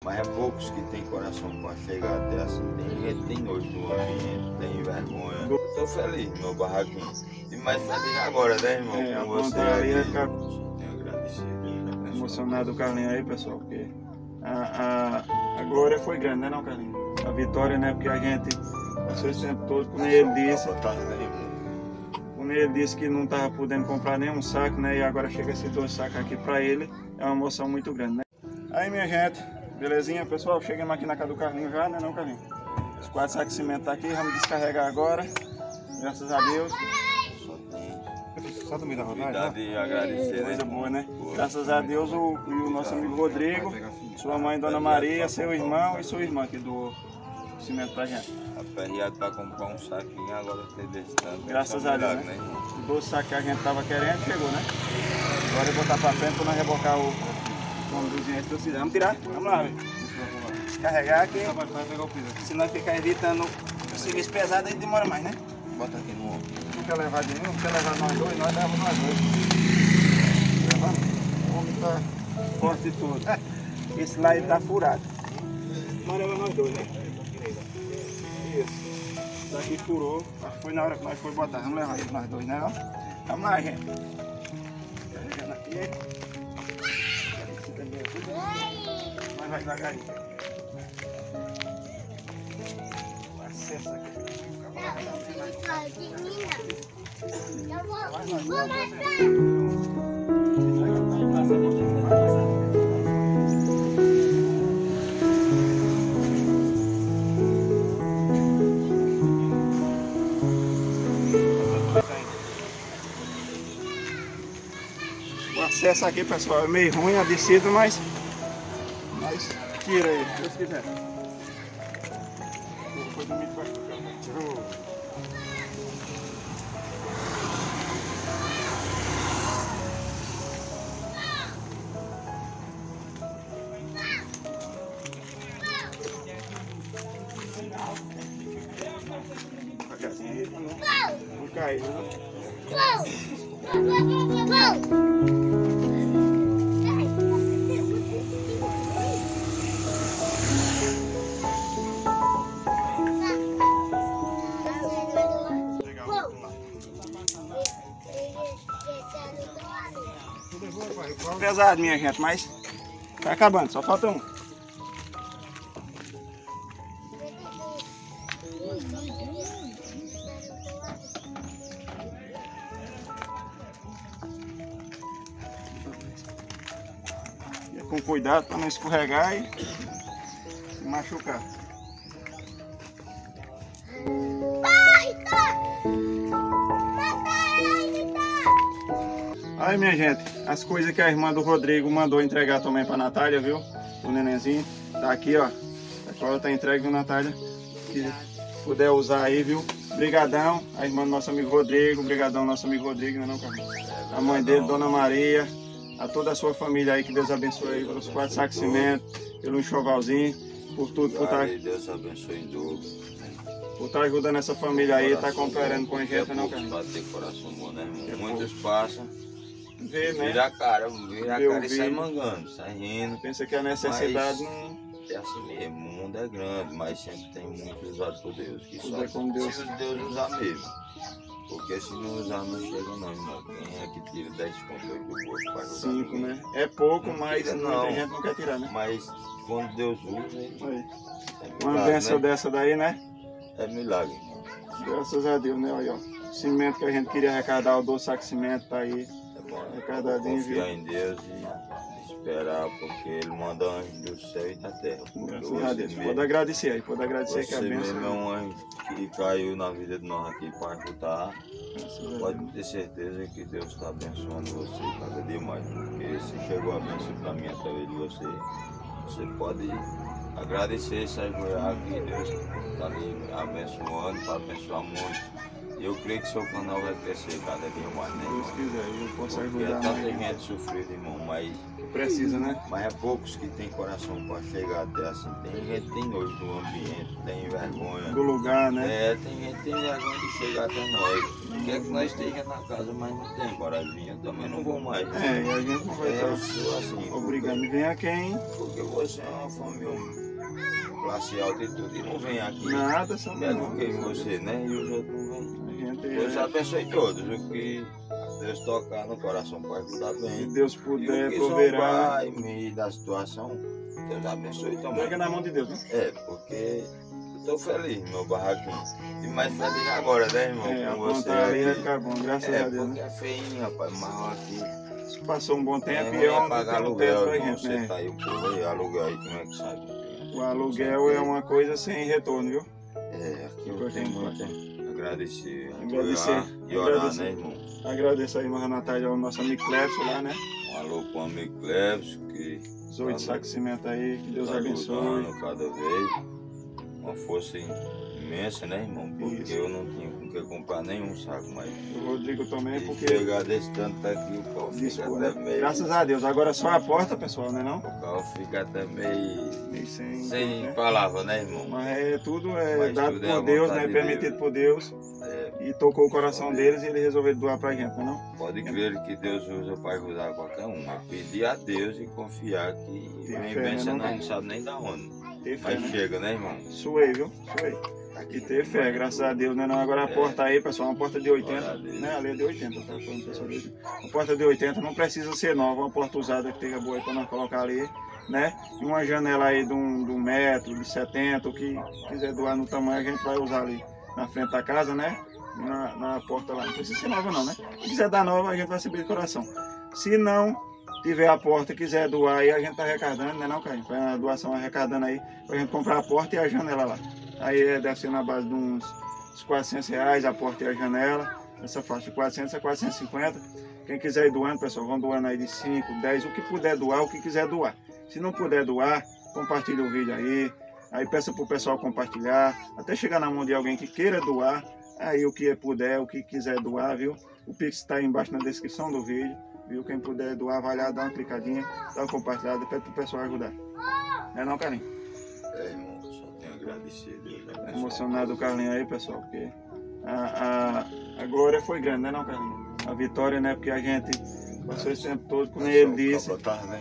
Mas é poucos que tem coração para chegar até assim. Tem gente que tem nojo do ambiente, tem vergonha. Eu tô feliz no meu barraquinho. E mais feliz agora, né, irmão? Com você aí aqui. é Tenho agradecido. emocionado o Carlinhos aí, pessoal, porque a glória foi grande, né, não, Carlinhos? A vitória, né, porque a gente passou esse tempo todo, quando ele disse que não estava podendo comprar nenhum saco, né, e agora chega esses 2 sacos aqui para ele, é uma emoção muito grande, né? Aí, minha gente, belezinha, pessoal, chegamos aqui na casa do Carlinhos já, né, não, Carlinhos? Os 4 sacos de cimento tá aqui, vamos descarregar agora, graças a Deus. Só do meio da rodada, de agradecer, coisa né? boa, né? Graças a Deus, o nosso amigo Rodrigo, sua mãe Dona Maria, seu irmão e sua irmã que doou o cimento pra gente. Aperreado para comprar um saquinho, agora tem desse tanto. Graças a Deus, né? Os 12 sacos que a gente tava querendo, chegou, né? Agora eu vou botar pra frente pra nós rebocar o conduzinho aí que precisamos. Vamos tirar? Vamos lá, velho. Descarregar aqui, se nós ficar evitando o serviço pesado, aí demora mais, né? Bota aqui no ombro. Não quer levar de nenhum, não quer levar nós dois, nós levamos nós dois. O homem tá forte e tudo. Esse lá ele tá furado. Nós levamos nós dois, né? Isso. Esse daqui furou. Acho que foi na hora que nós foi botar. Vamos levar ele nós dois, né? Não? Vamos lá, gente. Carregando aqui. Esse também é tudo. Mas vai devagarinho. O acesso aqui. O acesso aqui, pessoal, é meio ruim a descida, mas tira aí, se Deus quiser. Foi dormir para cá. Não cai, né? Pesado, minha gente, mas tá acabando, só falta um. Com cuidado para não escorregar e machucar. Aí, minha gente, as coisas que a irmã do Rodrigo mandou entregar também para Natália, viu? O nenenzinho tá aqui, ó. Agora tá entregue, viu, Natália? Se puder usar aí, viu? Brigadão, a irmã do nosso amigo Rodrigo, brigadão nosso amigo Rodrigo, não é não, Carlinhos? A mãe dele, Dona Maria, a toda a sua família aí, que Deus abençoe aí pelos 4 sacos de cimento, pelo enxovalzinho, por tudo, por estar... Deus abençoe em dobro. Por estar ajudando essa família aí, tá cooperando com a gente, não, Carlinhos? Bater coração bom, né, irmão? Muitos passam, Vê, né? vira a cara e sai mangando, sai rindo. Pensa que a necessidade mas não... é assim mesmo, o mundo é grande, mas sempre tem muito usado por Deus. Que só é como Deus. se Deus usar mesmo. Porque se não usar, não chega não, irmão. Quem é que tira 10 contos do bolso para ajudar? 5, né? É pouco, mas não, muita gente não quer tirar, né? Mas quando Deus usa, é milagre, Uma benção, né? Dessa daí, né? É milagre. Graças a Deus, né? Olha, ó. O cimento que a gente queria arrecadar, o 12 sacos de cimento tá aí. É bom, arrecadadinho, confiar viu? em Deus e esperar, porque Ele manda anjos do céu e da terra. Graças a Deus. Pode agradecer aí, pode agradecer que a Você benção. mesmo é um anjo que caiu na vida de nós aqui para ajudar. Pode ter certeza que Deus está abençoando você cada dia mais, porque se chegou a bênção para mim através de você, você pode agradecer, se ajoelhar que Deus está lhe abençoando para abençoar muitos. Eu creio que seu canal vai crescer cada dia mais, né? Se Deus quiser, eu posso Porque ajudar tanta mais. gente sofrida, irmão, mas Precisa, né? é poucos que tem coração para chegar até assim. Tem gente que tem nojo do ambiente, tem vergonha. Do lugar, né? Tem gente que tem vergonha de chegar até nós. Quer que nós esteja na casa, mas não tem coragem. Eu também não vou mais. E a gente não vai estar assim, obrigando. Vem a quem? Porque você é uma família classe alta e tudo, e não vem aqui. Nada, só Pega não. o que você, né? E os outros não vêm. A gente Deus abençoe todos, o que Deus tocar no coração para ajudar se bem. Deus E o puder, que proverá. zombar em meio da situação, Deus abençoe também. Pega na mão de Deus, né? Porque eu tô feliz no meu barraquinho. E mais feliz agora, né, irmão? A Com você plantar aí vai aqui. ficar bom, graças a Deus, Porque né? é feinho, rapaz, mal aqui. Se passou um bom tempo e é é um pagar bom tempo aluguel, pra irmão. gente, Você né? tá aí, o povo aí, aluguel aí, como é que sabe? O aluguel é uma coisa sem retorno, viu? Aqui eu tenho muito a agradecer. Agradecer. E orar, Agradecer. né, irmão? Agradeço aí, Irmã Natália, ao nosso amigo Clebson lá, né? Um alô pro amigo Cleves, que Os 8 sacos de cimento aí, que Deus tá abençoe. ajudando cada vez. Uma força imensa, né, irmão? Porque Isso. eu não tinha com que comprar nenhum saco, mas O Rodrigo também, e porque chegar desse tanto aqui, o carro fica dispor, até né? meio. Graças a Deus. Agora só a porta, pessoal, né não? O carro fica até meio Meio sem né? palavra, né, irmão? Mas tudo é Mas dado tudo é por a Deus, vontade né? de Permitido Deus. por Deus. É, E tocou o coração deles e ele resolveu doar pra gente, não? pode crer que Deus usa para ajudar qualquer um. É pedir a Deus e confiar que Ter vem fé, né, bênção, não? nós não sabe nem da onde. Ter fé, Mas né? chega, né, irmão? Suei, viu? Suei. E ter fé, graças a Deus, né? Não, agora a porta aí, pessoal, uma porta de 80, Glória a Deus. né? Ali é de 80, tá falando, pessoal. Uma porta de 80 não precisa ser nova, uma porta usada que tenha boa aí pra nós colocar ali, né? E uma janela aí de um metro, de 70, o que quiser doar no tamanho, a gente vai usar ali na frente da casa, né? Na porta lá. Não precisa ser nova não, né? Se quiser dar nova, a gente vai subir de coração. Se não tiver a porta e quiser doar aí, a gente tá arrecadando, né não, Caio? Vai na doação arrecadando aí, pra gente comprar a porta e a janela lá. Aí deve ser na base de uns R$400 a porta e a janela. Essa faixa de 400 a 450. Quem quiser ir doando, pessoal, vão doando aí de 5, 10, o que puder doar, o que quiser doar. Se não puder doar, compartilha o vídeo aí. Aí peça pro pessoal compartilhar, até chegar na mão de alguém que queira doar. Aí o que puder, o que quiser doar, viu? O Pix está aí embaixo na descrição do vídeo, viu? Quem puder doar, vai lá, dá uma clicadinha, dá uma compartilhada, pede pro pessoal ajudar. Não, Carlinhos? Irmão, só tenho a agradecer, Deus abençoe. Emocionado o Carlinhos aí, pessoal, porque a glória foi grande, né não, Carlinhos? A vitória, né? Porque a gente passou esse tempo todo, quando ele disse,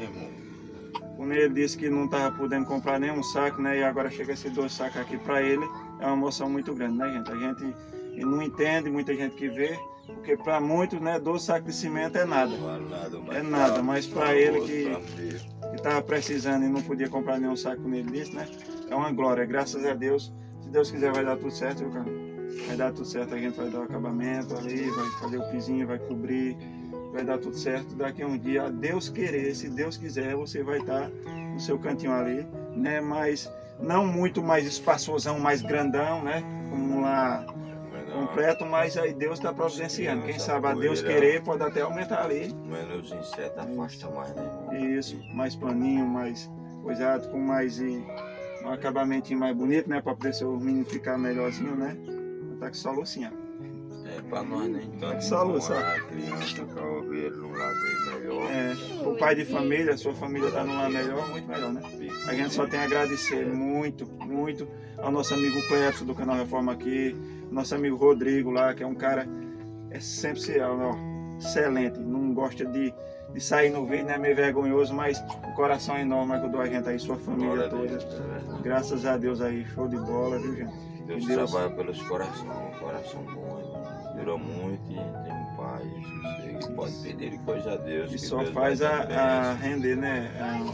quando ele disse que não estava podendo comprar nenhum saco, né? E agora chega esses 2 sacos aqui para ele, é uma emoção muito grande, né, gente? A gente não entende, muita gente que vê, porque para muitos, né, 2 sacos de cimento é nada. É nada, mas para ele que estava precisando e não podia comprar nenhum saco, como ele disse, né? É uma glória, graças a Deus. Se Deus quiser vai dar tudo certo, viu, cara? Vai dar tudo certo, a gente vai dar o acabamento ali, vai fazer o pisinho, vai cobrir, vai dar tudo certo. Daqui a um dia, a Deus querer, se Deus quiser, você vai estar no seu cantinho ali, né? Mas não muito mais espaçosão, mais grandão, né? Como lá completo, mas aí Deus está providenciando. Quem sabe a Deus querer pode até aumentar ali. Menos insetos afasta mais, né, irmão? Isso, mais planinho, mais coisado, com mais um acabamentinho mais bonito, né? Para poder seu menino ficar melhorzinho, né? Tá com só lucinha. Pra nós nem tanto. Só luz, só. A criança pra ouvir ele num lazer melhor. O pai de família, sua família tá num lar melhor, muito melhor, né? A gente só tem a agradecer muito, muito ao nosso amigo Clebson do canal Reforma aqui, nosso amigo Rodrigo lá, que é um cara excepcional, ó, excelente, não gosta de sair no vídeo, né? Meio vergonhoso, mas o coração é enorme, ajudou a gente aí, sua família toda. Graças a Deus aí, show de bola, viu, gente? Deus trabalha pelos corações, um coração bom, dura muito e tem um pai, sossego, pode pedir coisa a Deus. E só faz a render, né?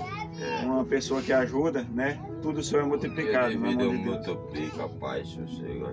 Uma pessoa que ajuda, né? Tudo o Senhor é multiplicado. Deus multiplica a paz, sossego.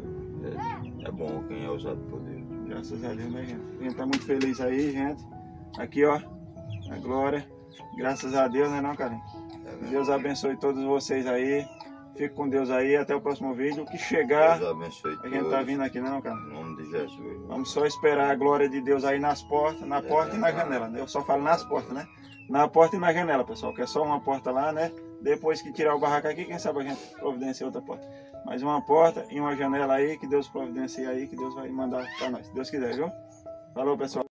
É bom quem é usado por Deus. Graças a Deus, né, gente? A gente tá muito feliz aí, gente. Aqui, ó, a glória. Graças a Deus, né, não, Carlinhos? Deus abençoe todos vocês aí. Fique com Deus aí, até o próximo vídeo. O que chegar, Deus abençoe a gente tá vindo aqui, não, cara? Em nome de Jesus. Vamos só esperar a glória de Deus aí nas portas, na porta e na janela. Eu só falo nas portas, né? Na porta e na janela, pessoal, que é só uma porta lá, né? Depois que tirar o barraco aqui, quem sabe a gente providencia outra porta. Mais uma porta e uma janela aí, que Deus providencia aí, que Deus vai mandar para nós, se Deus quiser, viu? Falou, pessoal.